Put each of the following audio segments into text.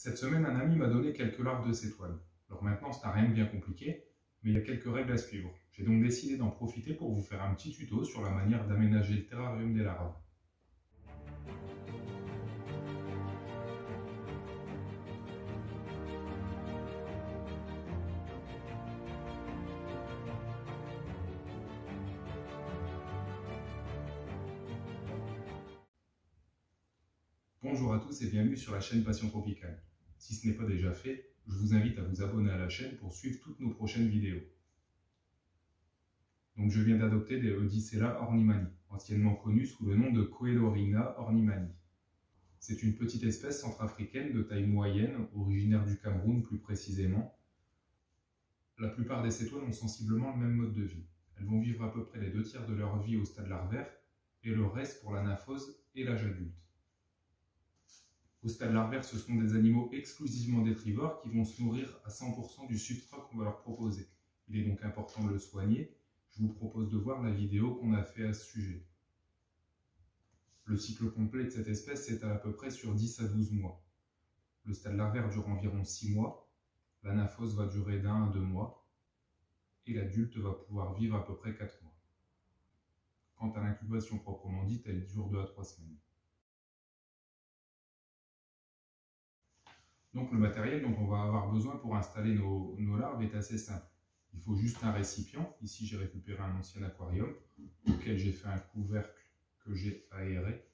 Cette semaine, un ami m'a donné quelques larves de cétoine. Alors maintenant, ça n'a rien de bien compliqué, mais il y a quelques règles à suivre. J'ai donc décidé d'en profiter pour vous faire un petit tuto sur la manière d'aménager le terrarium des larves. Bonjour à tous et bienvenue sur la chaîne Passion Tropicale. Si ce n'est pas déjà fait, je vous invite à vous abonner à la chaîne pour suivre toutes nos prochaines vidéos. Donc je viens d'adopter des Eudicella ornimani, anciennement connus sous le nom de Coelorina ornimani. C'est une petite espèce centrafricaine de taille moyenne, originaire du Cameroun plus précisément. La plupart des cétoines ont sensiblement le même mode de vie. Elles vont vivre à peu près les 2/3 de leur vie au stade larvaire et le reste pour l'anaphose et l'âge adulte. Au stade larvaire, ce sont des animaux exclusivement détrivores qui vont se nourrir à 100% du substrat qu'on va leur proposer. Il est donc important de le soigner. Je vous propose de voir la vidéo qu'on a fait à ce sujet. Le cycle complet de cette espèce est à peu près sur 10 à 12 mois. Le stade larvaire dure environ 6 mois, l'anaphose va durer d'1 à 2 mois, et l'adulte va pouvoir vivre à peu près 4 mois. Quant à l'incubation proprement dite, elle dure 2 à 3 semaines. Donc le matériel dont on va avoir besoin pour installer nos larves est assez simple. Il faut juste un récipient. Ici j'ai récupéré un ancien aquarium auquel j'ai fait un couvercle que j'ai aéré.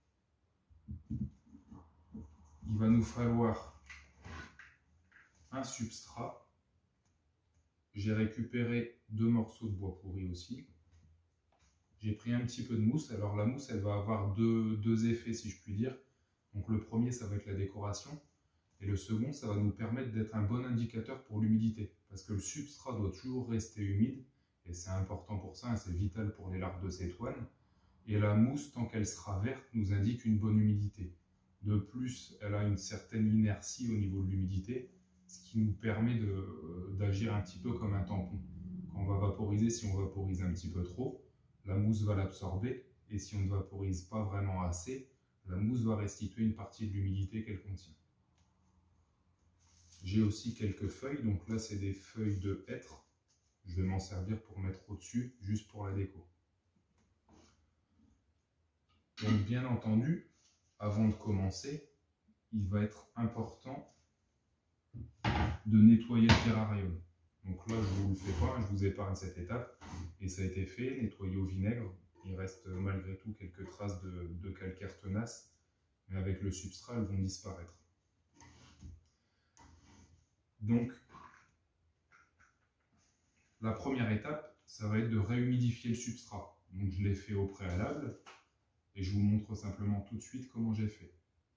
Il va nous falloir un substrat. J'ai récupéré 2 morceaux de bois pourri aussi. J'ai pris un petit peu de mousse. Alors la mousse elle va avoir deux effets si je puis dire. Donc le premier ça va être la décoration. Et le second, ça va nous permettre d'être un bon indicateur pour l'humidité. Parce que le substrat doit toujours rester humide. Et c'est important pour ça, c'est vital pour les larves de cétoine. Et la mousse, tant qu'elle sera verte, nous indique une bonne humidité. De plus, elle a une certaine inertie au niveau de l'humidité, ce qui nous permet d'agir un petit peu comme un tampon. Quand on va vaporiser, si on vaporise un petit peu trop, la mousse va l'absorber. Et si on ne vaporise pas vraiment assez, la mousse va restituer une partie de l'humidité qu'elle contient. J'ai aussi quelques feuilles, donc là c'est des feuilles de hêtre. Je vais m'en servir pour mettre au-dessus, juste pour la déco. Donc bien entendu, avant de commencer, il va être important de nettoyer le terrarium. Donc là je ne vous le fais pas, je vous épargne cette étape. Et ça a été fait, nettoyé au vinaigre. Il reste malgré tout quelques traces de calcaire tenace, mais avec le substrat elles vont disparaître. Donc, la première étape, ça va être de réhumidifier le substrat. Donc, je l'ai fait au préalable et je vous montre simplement tout de suite comment j'ai fait.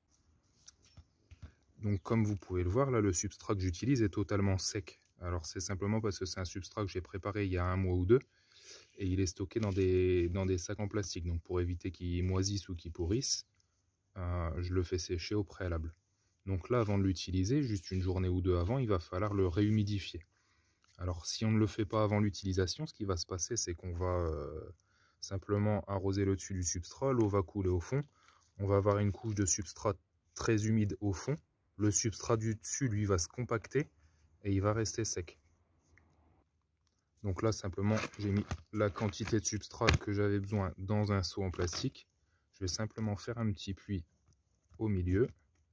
Donc, comme vous pouvez le voir, là, le substrat que j'utilise est totalement sec. Alors, c'est simplement parce que c'est un substrat que j'ai préparé il y a 1 mois ou 2 et il est stocké dans des sacs en plastique. Donc, pour éviter qu'il moisisse ou qu'il pourrisse, je le fais sécher au préalable. Donc là, avant de l'utiliser, juste une journée ou 2 avant, il va falloir le réhumidifier. Alors si on ne le fait pas avant l'utilisation, ce qui va se passer, c'est qu'on va simplement arroser le dessus du substrat, l'eau va couler au fond, on va avoir une couche de substrat très humide au fond, le substrat du dessus, lui, va se compacter et il va rester sec. Donc là, simplement, j'ai mis la quantité de substrat que j'avais besoin dans un seau en plastique. Je vais simplement faire un petit puits au milieu.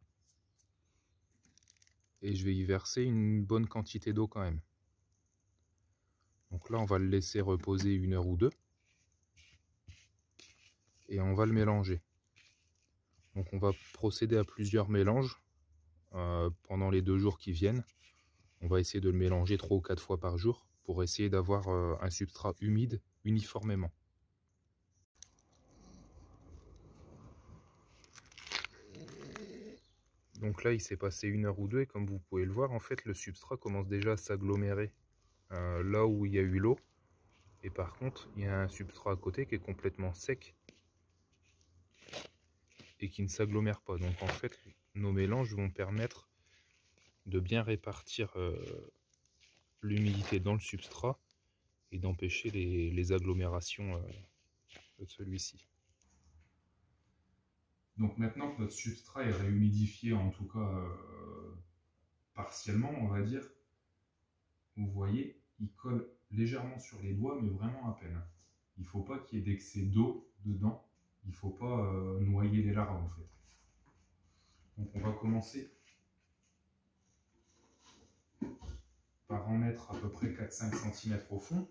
Et je vais y verser une bonne quantité d'eau quand même. Donc là, on va le laisser reposer 1 heure ou 2. Et on va le mélanger. Donc on va procéder à plusieurs mélanges pendant les 2 jours qui viennent. On va essayer de le mélanger 3 ou 4 fois par jour pour essayer d'avoir un substrat humide uniformément. Donc là, il s'est passé 1 heure ou 2 et comme vous pouvez le voir, en fait, le substrat commence déjà à s'agglomérer là où il y a eu l'eau. Et par contre, il y a un substrat à côté qui est complètement sec et qui ne s'agglomère pas. Donc en fait, nos mélanges vont permettre de bien répartir l'humidité dans le substrat et d'empêcher les agglomérations de celui-ci. Donc maintenant que notre substrat est réhumidifié, en tout cas partiellement, on va dire. Vous voyez, il colle légèrement sur les doigts, mais vraiment à peine. Il ne faut pas qu'il y ait d'excès d'eau dedans. Il ne faut pas noyer les larves en fait. Donc on va commencer par en mettre à peu près 4-5 cm au fond.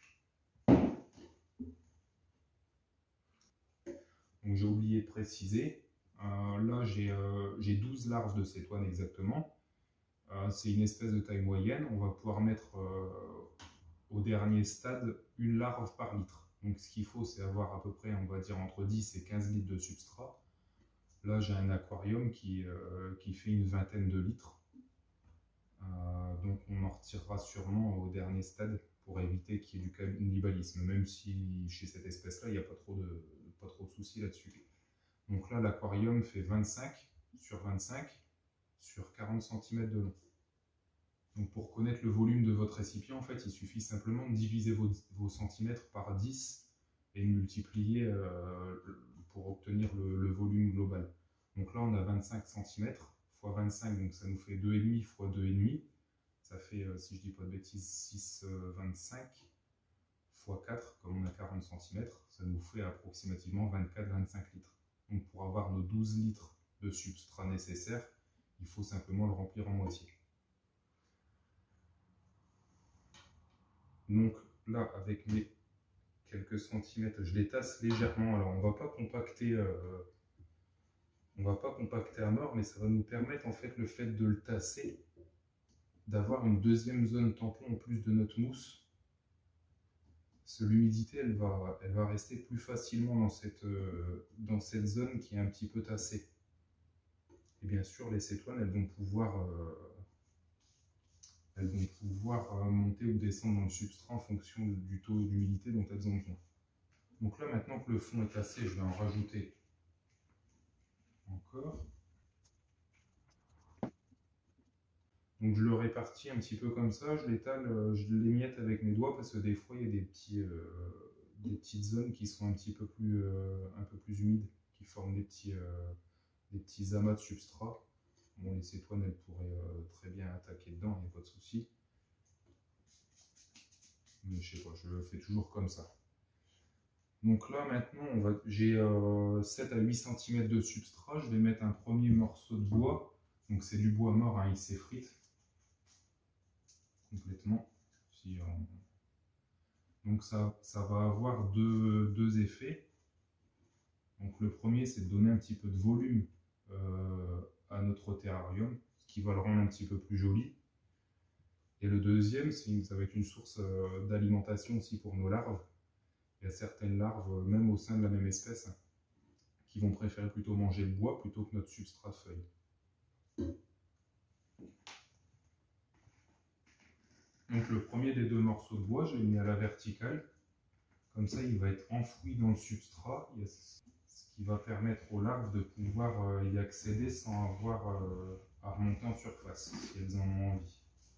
Donc j'ai oublié de préciser, là j'ai 12 larves de cétoine exactement. C'est une espèce de taille moyenne. On va pouvoir mettre au dernier stade une larve par litre. Donc ce qu'il faut, c'est avoir à peu près, on va dire, entre 10 et 15 litres de substrat. Là, j'ai un aquarium qui fait une vingtaine de litres. Donc on en retirera sûrement au dernier stade pour éviter qu'il y ait du cannibalisme, même si chez cette espèce-là, il n'y a pas trop de soucis là-dessus. Donc là, l'aquarium fait 25 sur 25 sur 40 cm de long. Donc pour connaître le volume de votre récipient, en fait, il suffit simplement de diviser vos centimètres par 10 et multiplier pour obtenir le volume global. Donc là, on a 25 cm x 25, donc ça nous fait 2,5 x 2,5. Ça fait, si je ne dis pas de bêtises, 6,25 x 4, comme on a 40 cm, ça nous fait approximativement 24-25 litres. Donc pour avoir nos 12 litres de substrat nécessaires, il faut simplement le remplir en moitié. Donc là, avec mes quelques centimètres, je les tasse légèrement. Alors on va pas compacter à mort, mais ça va nous permettre, en fait, le fait de le tasser, d'avoir une deuxième zone tampon en plus de notre mousse. L'humidité, elle va rester plus facilement dans cette zone qui est un petit peu tassée. Et bien sûr, les cétoines, elles vont pouvoir monter ou descendre dans le substrat en fonction du taux d'humidité dont elles ont besoin. Donc là, maintenant que le fond est tassé, je vais en rajouter encore. Donc je le répartis un petit peu comme ça, je l'étale, je l'émiette avec mes doigts parce que des fois il y a des petites zones qui sont un peu plus humides, qui forment des petits amas de substrat. Bon, les cétoines, elles pourraient très bien attaquer dedans, il n'y a pas de souci. Mais je sais pas, je le fais toujours comme ça. Donc là maintenant, j'ai 7 à 8 cm de substrat, je vais mettre un premier morceau de bois. Donc c'est du bois mort, hein, il s'effrite complètement. Donc ça va avoir deux effets. Donc le premier, c'est de donner un petit peu de volume à notre terrarium, ce qui va le rendre un petit peu plus joli. Et le deuxième, ça va être une source d'alimentation aussi pour nos larves. Il y a certaines larves, même au sein de la même espèce, qui vont préférer plutôt manger le bois plutôt que notre substrat de feuilles. Donc le premier des deux morceaux de bois, je l'ai mis à la verticale. Comme ça, il va être enfoui dans le substrat, ce qui va permettre aux larves de pouvoir y accéder sans avoir à remonter en surface, si elles en ont envie.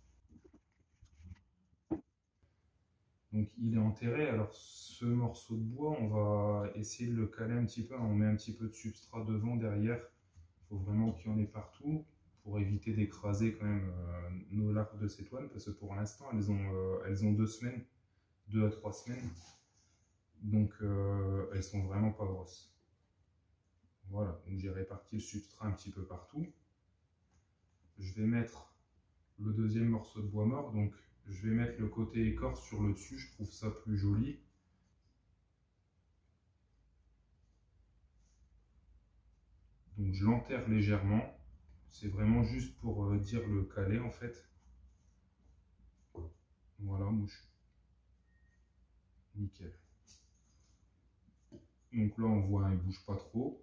Donc il est enterré. Alors ce morceau de bois, on va essayer de le caler un petit peu. On met un petit peu de substrat devant, derrière. Il faut vraiment qu'il y en ait partout pour éviter d'écraser quand même nos larves de cétoine, parce que pour l'instant elles ont 2 semaines, 2 à 3 semaines. Donc elles sont vraiment pas grosses. Voilà, donc j'ai réparti le substrat un petit peu partout. Je vais mettre le deuxième morceau de bois mort, donc je vais mettre le côté écorce sur le dessus, je trouve ça plus joli. Donc je l'enterre légèrement, c'est vraiment juste pour dire le caler en fait. Voilà, mouche. Nickel. Donc là on voit, il ne bouge pas trop.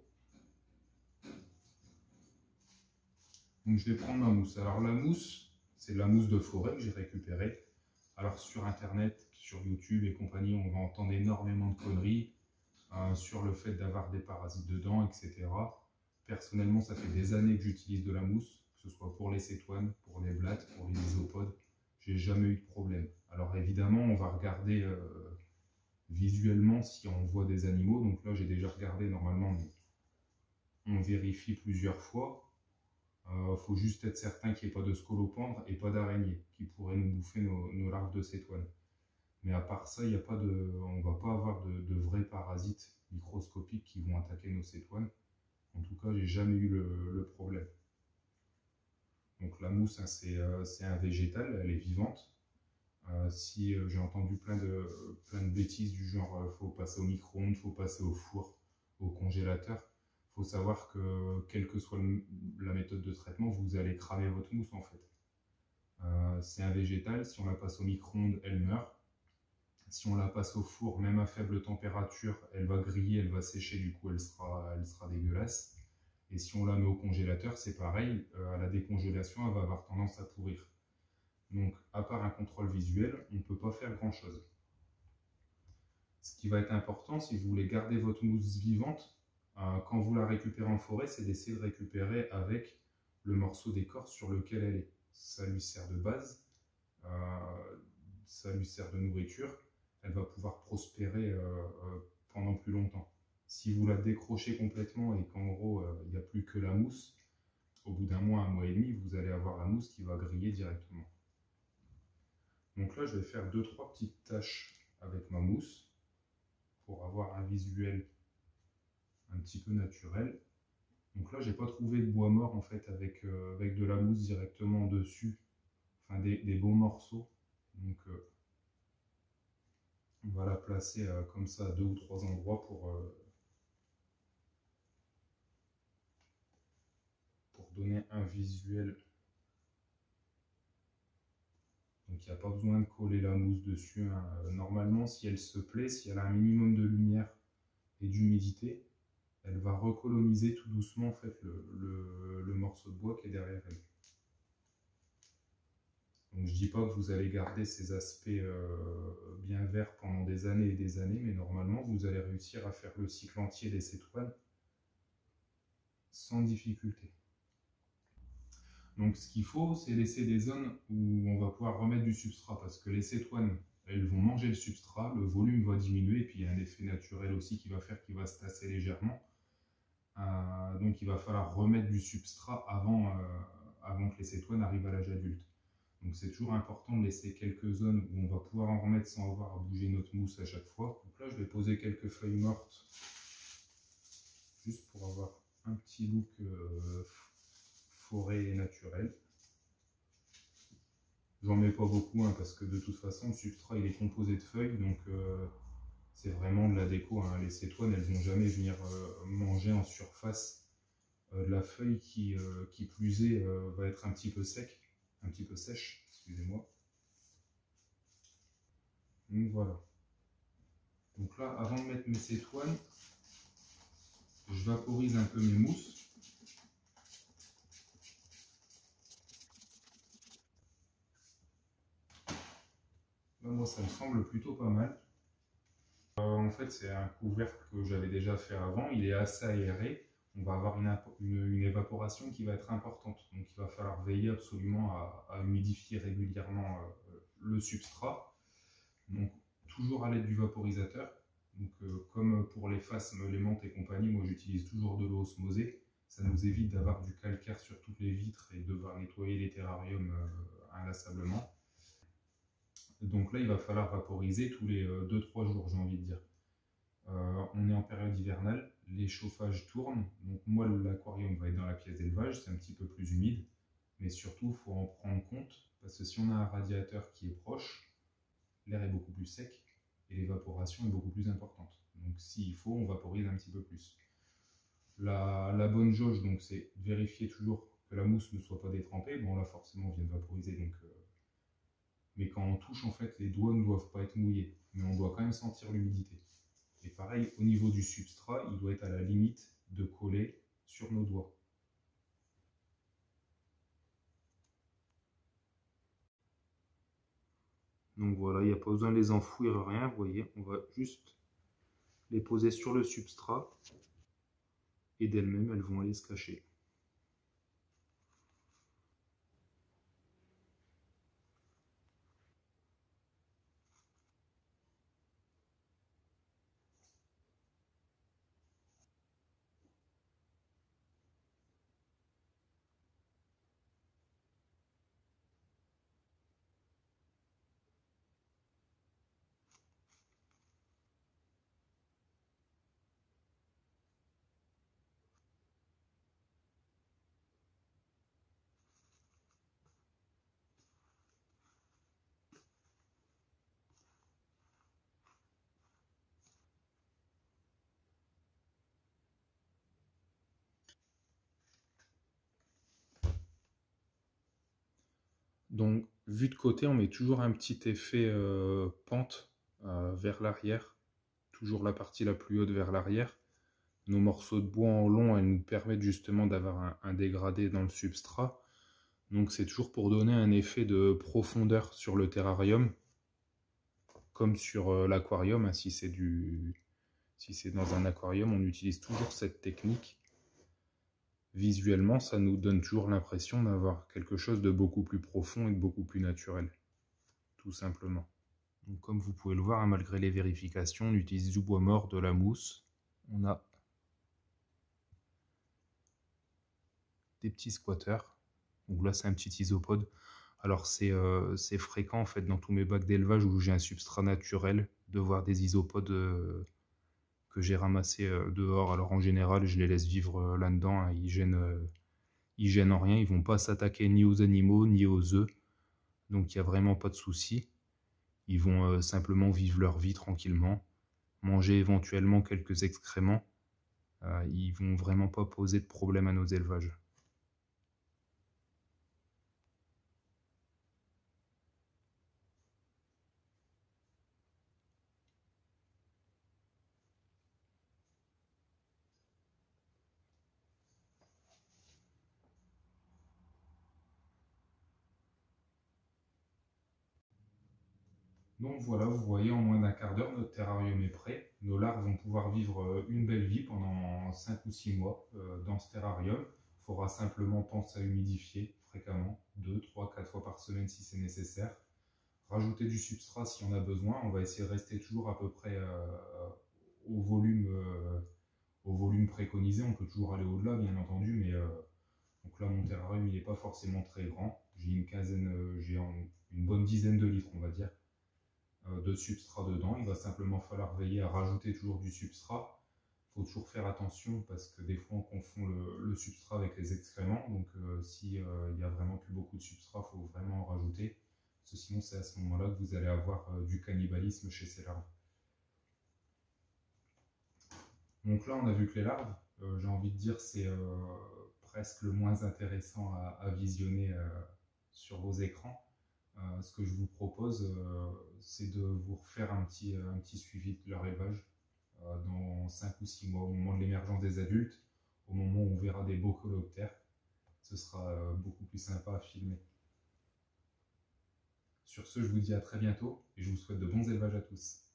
Donc je vais prendre ma mousse. Alors la mousse, c'est de la mousse de forêt que j'ai récupérée. Alors sur internet, sur YouTube et compagnie, on va entendre énormément de conneries sur le fait d'avoir des parasites dedans, etc. Personnellement, ça fait des années que j'utilise de la mousse, que ce soit pour les cétoines, pour les blattes, pour les isopodes. J'ai jamais eu de problème. Alors évidemment, on va regarder visuellement si on voit des animaux. Donc là, j'ai déjà regardé, normalement, on vérifie plusieurs fois. Faut juste être certain qu'il n'y ait pas de scolopendre et pas d'araignées qui pourraient nous bouffer nos larves de cétoine. Mais à part ça, y a pas de, on ne va pas avoir de vrais parasites microscopiques qui vont attaquer nos cétoines. En tout cas, j'ai jamais eu le problème. Donc la mousse, hein, c'est un végétal, elle est vivante. Si j'ai entendu plein de bêtises du genre faut passer au micro-ondes, faut passer au four, au congélateur, faut savoir que quelle que soit la méthode de traitement, vous allez cramer votre mousse en fait. C'est un végétal, si on la passe au micro-ondes, elle meurt. Si on la passe au four, même à faible température, elle va griller, elle va sécher, du coup elle sera dégueulasse. Et si on la met au congélateur, c'est pareil, à la décongélation, elle va avoir tendance à pourrir. Donc, à part un contrôle visuel, on ne peut pas faire grand-chose. Ce qui va être important, si vous voulez garder votre mousse vivante, quand vous la récupérez en forêt, c'est d'essayer de récupérer avec le morceau d'écorce sur lequel elle est. Ça lui sert de base, ça lui sert de nourriture, elle va pouvoir prospérer pendant plus longtemps. Si vous la décrochez complètement et qu'en gros, il n'y a plus que la mousse, au bout d'un mois, un mois et demi, vous allez avoir la mousse qui va griller directement. Donc là, je vais faire 2-3 petites tâches avec ma mousse pour avoir un visuel un petit peu naturel. Donc là, j'ai pas trouvé de bois mort en fait avec de la mousse directement dessus, enfin des beaux morceaux. Donc on va la placer comme ça à 2 ou 3 endroits pour donner un visuel. Donc il n'y a pas besoin de coller la mousse dessus, hein. Normalement, si elle se plaît, si elle a un minimum de lumière et d'humidité, elle va recoloniser tout doucement en fait, le morceau de bois qui est derrière elle. Donc je dis pas que vous allez garder ces aspects bien verts pendant des années et des années, mais normalement vous allez réussir à faire le cycle entier des cétoines sans difficulté. Donc ce qu'il faut, c'est laisser des zones où on va pouvoir remettre du substrat, parce que les cétoines, elles vont manger le substrat, le volume va diminuer, et puis il y a un effet naturel aussi qui va faire qu'il va se tasser légèrement. Donc il va falloir remettre du substrat avant que les cétoines arrivent à l'âge adulte. Donc c'est toujours important de laisser quelques zones où on va pouvoir en remettre sans avoir à bouger notre mousse à chaque fois. Donc là je vais poser quelques feuilles mortes, juste pour avoir un petit look forêt et naturel. J'en mets pas beaucoup, hein, parce que de toute façon le substrat il est composé de feuilles, donc c'est vraiment de la déco, hein. Les cétoines elles vont jamais venir manger en surface de la feuille qui plus est va être un petit peu sec, un petit peu sèche, excusez-moi. Donc voilà. Donc là, avant de mettre mes cétoines, je vaporise un peu mes mousses. Là, moi, ça me semble plutôt pas mal. En fait, c'est un couvercle que j'avais déjà fait avant. Il est assez aéré. On va avoir une évaporation qui va être importante. Donc, il va falloir veiller absolument à humidifier régulièrement le substrat. Donc, toujours à l'aide du vaporisateur. Donc, comme pour les phasmes, les menthes et compagnie, moi j'utilise toujours de l'eau osmosée. Ça nous évite d'avoir du calcaire sur toutes les vitres et de devoir nettoyer les terrariums inlassablement. Donc là, il va falloir vaporiser tous les 2-3 jours, j'ai envie de dire. On est en période hivernale, les chauffages tournent. Donc moi, l'aquarium va être dans la pièce d'élevage, c'est un petit peu plus humide. Mais surtout, il faut en prendre compte, parce que si on a un radiateur qui est proche, l'air est beaucoup plus sec et l'évaporation est beaucoup plus importante. Donc s'il faut, on vaporise un petit peu plus. La bonne jauge, donc, c'est vérifier toujours que la mousse ne soit pas détrempée. Bon là forcément on vient de vaporiser, donc, mais quand on touche, en fait, les doigts ne doivent pas être mouillés, mais on doit quand même sentir l'humidité. Et pareil, au niveau du substrat, il doit être à la limite de coller sur nos doigts. Donc voilà, il n'y a pas besoin de les enfouir, rien, vous voyez, on va juste les poser sur le substrat et d'elles-mêmes, elles vont aller se cacher. Donc, vu de côté, on met toujours un petit effet pente vers l'arrière, toujours la partie la plus haute vers l'arrière. Nos morceaux de bois en long, elles nous permettent justement d'avoir un dégradé dans le substrat. Donc c'est toujours pour donner un effet de profondeur sur le terrarium, comme sur l'aquarium. Si c'est dans un aquarium, on utilise toujours cette technique. Visuellement, ça nous donne toujours l'impression d'avoir quelque chose de beaucoup plus profond et de beaucoup plus naturel, tout simplement. Donc, comme vous pouvez le voir, hein, malgré les vérifications, on utilise du bois mort, de la mousse. On a des petits squatters. Donc là, c'est un petit isopode. Alors c'est fréquent en fait dans tous mes bacs d'élevage où j'ai un substrat naturel de voir des isopodes que j'ai ramassés dehors. Alors en général, je les laisse vivre là-dedans, hein. Ils gênent en rien, ils vont pas s'attaquer ni aux animaux ni aux œufs. Donc il n'y a vraiment pas de souci. Ils vont simplement vivre leur vie tranquillement, manger éventuellement quelques excréments. Ils vont vraiment pas poser de problème à nos élevages. Donc voilà, vous voyez, en moins d'un quart d'heure, notre terrarium est prêt. Nos larves vont pouvoir vivre une belle vie pendant 5 ou 6 mois dans ce terrarium. Il faudra simplement penser à humidifier fréquemment, 2, 3, 4 fois par semaine si c'est nécessaire. Rajouter du substrat si on a besoin. On va essayer de rester toujours à peu près au volume préconisé. On peut toujours aller au-delà, bien entendu, mais donc là, mon terrarium, il n'est pas forcément très grand. J'ai une bonne dizaine de litres, on va dire, de substrat dedans. Il va simplement falloir veiller à rajouter toujours du substrat. Il faut toujours faire attention parce que des fois on confond le substrat avec les excréments. Donc si il n'y a vraiment plus beaucoup de substrat, il faut vraiment en rajouter. Parce que sinon c'est à ce moment-là que vous allez avoir du cannibalisme chez ces larves. Donc là on a vu que les larves, j'ai envie de dire, c'est presque le moins intéressant à visionner sur vos écrans. Ce que je vous propose, c'est de vous refaire un petit suivi de leur élevage dans 5 ou 6 mois, au moment de l'émergence des adultes, au moment où on verra des beaux coléoptères. Ce sera beaucoup plus sympa à filmer. Sur ce, je vous dis à très bientôt et je vous souhaite de bons élevages à tous.